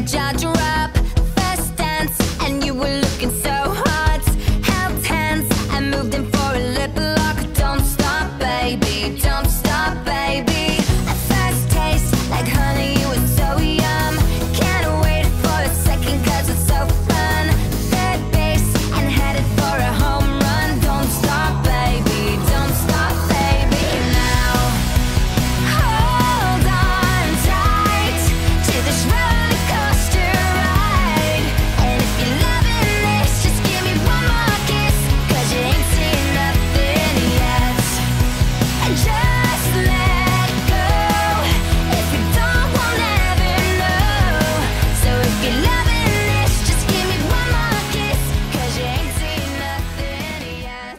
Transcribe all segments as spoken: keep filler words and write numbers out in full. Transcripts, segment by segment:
jaw drop. First dance, and you were looking so hot. Held hands, I moved in for a lip lock. Don't stop, baby, don't stop, baby. A first taste, like honey, you were so yum. Can't wait for a second, cause it's so fun. Third base, and headed for a home run. Don't stop, baby, don't stop, baby, now. Hold on tight to this roller coaster ride. And if you're loving this, just give me one more kiss, cause you ain't seen nothing yet. And just let go. If you don't, we'll never know. So if you're loving this, just give me one more kiss, cause you ain't seen nothing yet.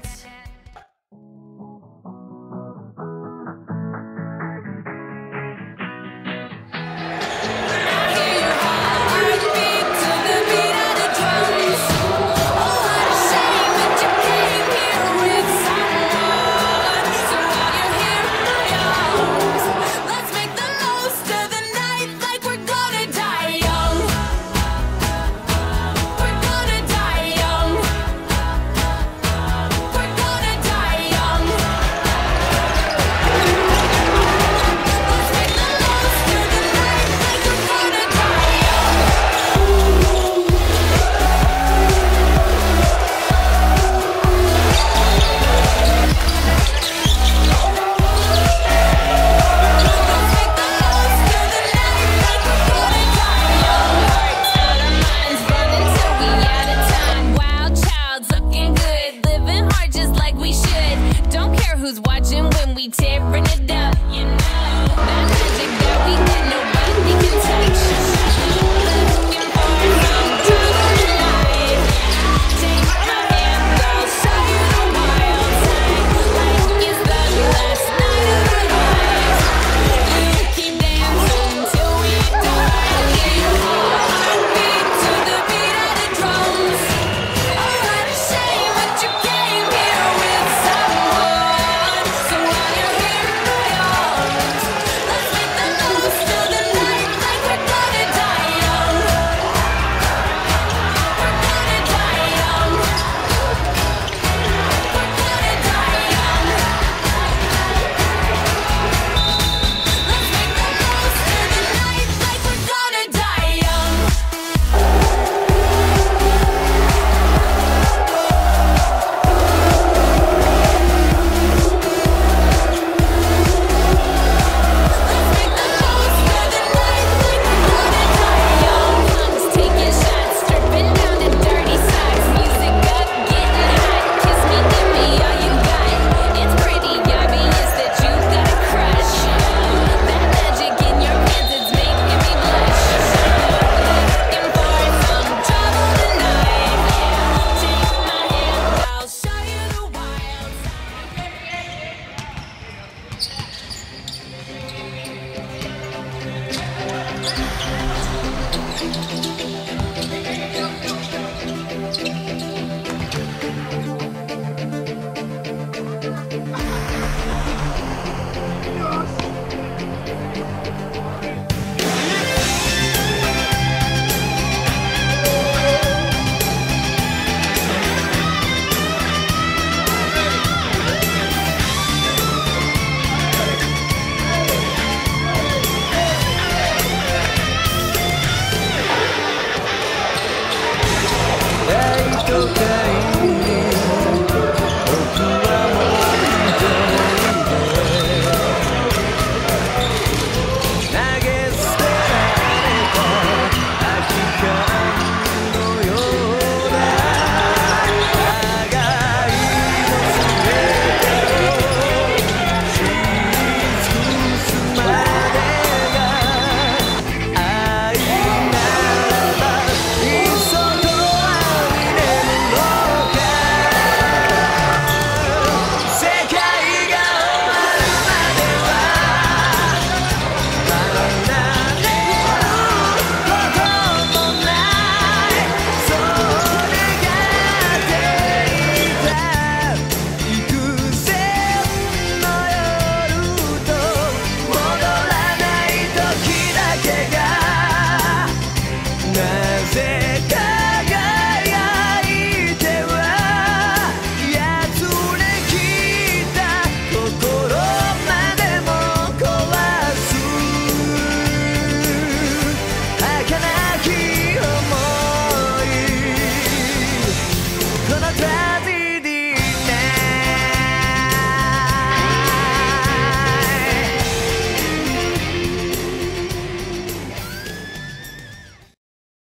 Who's watching when we tearing it up? You know that magic that we got, nobody can touch. Looking for some trouble tonight. Take my hand, I'll show you the wild side. Like it's the last night of our lives. You keep dancing till we die. Heartbeat to the beat of the drums. Oh, what a shame that you came here with someone. So while you're here in my arms, let's make the most of the night like we're gonna die young. We're gonna die young. We're gonna die young. Let's make the most of the night like we're gonna die young. Let's make the most of the night like we're gonna die young. Just taking shots, stripping down to dirty socks. Music up, getting hot. Kiss me, give me all you got. It's pretty obvious that you got a crush. That magic in your hands, it's making me blush. Looking for some trouble tonight. Take my hand, I'll show you the wild side.